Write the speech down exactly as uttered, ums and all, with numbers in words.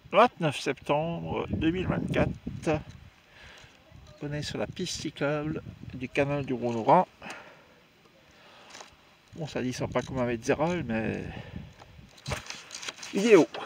vingt-neuf septembre deux mille vingt-quatre. On est sur la piste cyclable du canal du Rhône-Rhin. Bon, ça descend pas comme un Metzeral, mais il est haut.